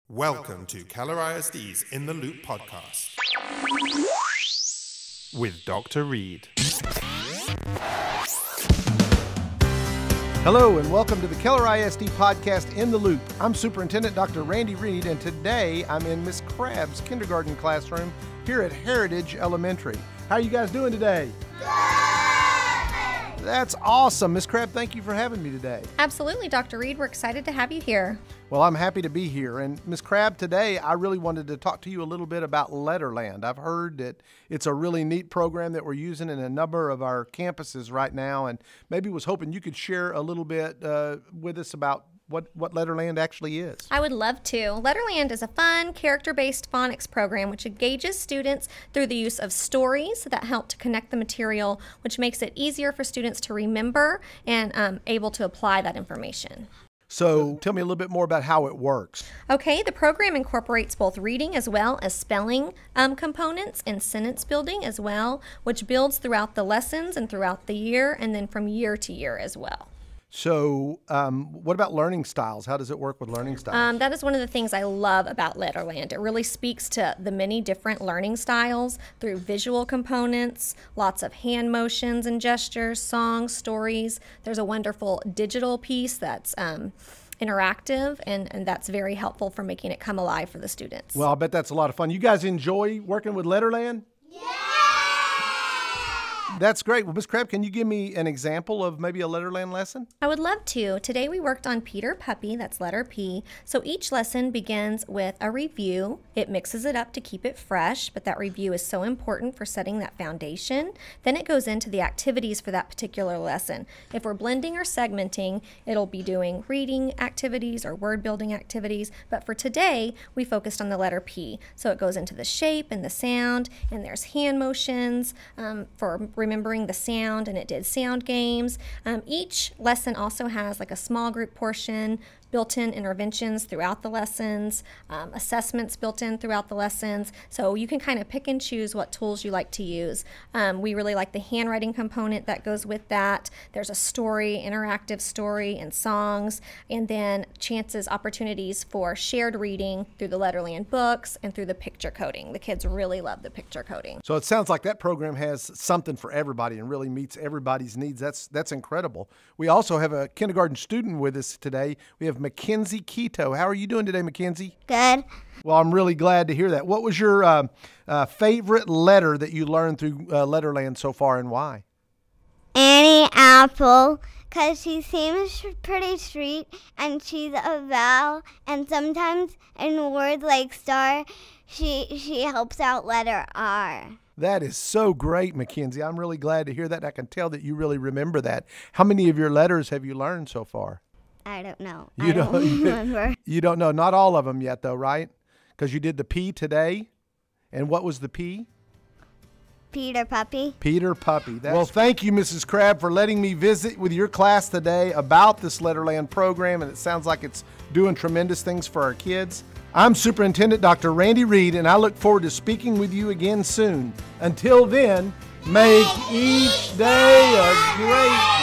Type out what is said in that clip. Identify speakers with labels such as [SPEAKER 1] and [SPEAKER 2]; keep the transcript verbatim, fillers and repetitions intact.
[SPEAKER 1] Welcome to Keller I S D's In the Loop podcast with Doctor Reid.
[SPEAKER 2] Hello and welcome to the Keller I S D podcast In the Loop. I'm Superintendent Doctor Randy Reid, and today I'm in Miss Crabb's kindergarten classroom here at Heritage Elementary. How are you guys doing today? That's awesome. Miss Crabb, thank you for having me today.
[SPEAKER 3] Absolutely, Doctor Reid. We're excited to have you here.
[SPEAKER 2] Well, I'm happy to be here. And Miss Crabb, today I really wanted to talk to you a little bit about Letterland. I've heard that it's a really neat program that we're using in a number of our campuses right now, and maybe was hoping you could share a little bit uh, with us about what, what Letterland actually is.
[SPEAKER 3] I would love to. Letterland is a fun, character-based phonics program which engages students through the use of stories that help to connect the material, which makes it easier for students to remember and um, able to apply that information.
[SPEAKER 2] So tell me a little bit more about how it works.
[SPEAKER 3] Okay, the program incorporates both reading as well as spelling um, components and sentence building as well, which builds throughout the lessons and throughout the year and then from year to year as well.
[SPEAKER 2] So um, what about learning styles? How does it work with learning styles?
[SPEAKER 3] Um, that is one of the things I love about Letterland. It really speaks to the many different learning styles through visual components, lots of hand motions and gestures, songs, stories. There's a wonderful digital piece that's um, interactive, and, and that's very helpful for making it come alive for the students.
[SPEAKER 2] Well, I bet that's a lot of fun. You guys enjoy working with Letterland? Yeah! That's great. Well, Miz Crabb, can you give me an example of maybe a Letterland lesson?
[SPEAKER 3] I would love to. Today we worked on Peter Puppy, that's letter P. So each lesson begins with a review. It mixes it up to keep it fresh, but that review is so important for setting that foundation. Then it goes into the activities for that particular lesson. If we're blending or segmenting, it'll be doing reading activities or word building activities. But for today, we focused on the letter P. So it goes into the shape and the sound, and there's hand motions um, for remembering the sound, and it did sound games. Um, each lesson also has like a small group portion, built-in interventions throughout the lessons, um, assessments built in throughout the lessons, so you can kind of pick and choose what tools you like to use. Um, we really like the handwriting component that goes with that. There's a story, interactive story, and songs, and then chances, opportunities for shared reading through the Letterland books and through the picture coding. The kids really love the picture coding.
[SPEAKER 2] So it sounds like that program has something for everybody and really meets everybody's needs. That's, that's incredible. We also have a kindergarten student with us today. We have Mackenzie Keto. How are you doing today, Mackenzie?
[SPEAKER 4] Good.
[SPEAKER 2] Well, I'm really glad to hear that. What was your uh, uh, favorite letter that you learned through uh, Letterland so far, and why?
[SPEAKER 4] Annie Apple, because she seems pretty sweet, and she's a vowel, and sometimes in words like star, she, she helps out letter R.
[SPEAKER 2] That is so great, Mackenzie. I'm really glad to hear that. I can tell that you really remember that. How many of your letters have you learned so far?
[SPEAKER 4] I don't know.
[SPEAKER 2] You
[SPEAKER 4] I don't,
[SPEAKER 2] don't
[SPEAKER 4] remember.
[SPEAKER 2] You don't know. Not all of them yet, though, right? Because you did the P today. And what was the P?
[SPEAKER 4] Peter Puppy.
[SPEAKER 2] Peter Puppy. That's well, thank you, Missus Crabb, for letting me visit with your class today about this Letterland program, and it sounds like it's doing tremendous things for our kids. I'm Superintendent Doctor Randy Reid, and I look forward to speaking with you again soon. Until then, make each day a great